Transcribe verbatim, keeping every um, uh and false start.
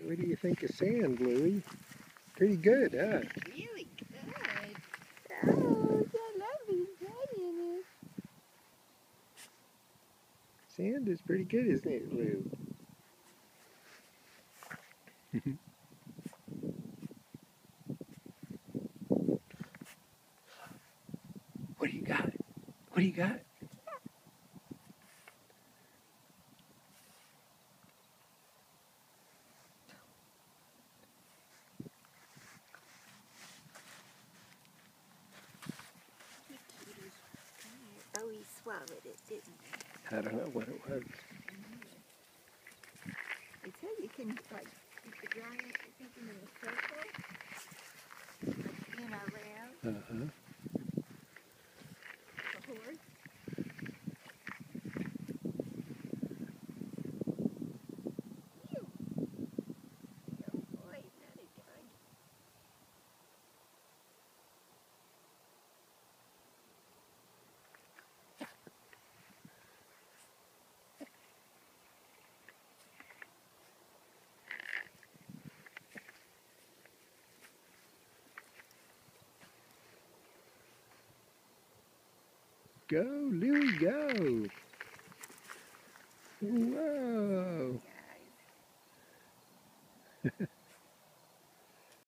What do you think of sand, Louie? Pretty good, huh? Really good. Oh, I love being playing in it. Sand is pretty good, isn't it, Lou? What do you got? What do you got? Oh, he swallowed it, didn't he? I don't know what it was. I tell you, you can, like, you could dry up your thinking in a circle, like, you know, round, Uh-huh. a horse. Ew. Oh, boy, isn't that a dog? Go, Louie, go! Whoa! Guys.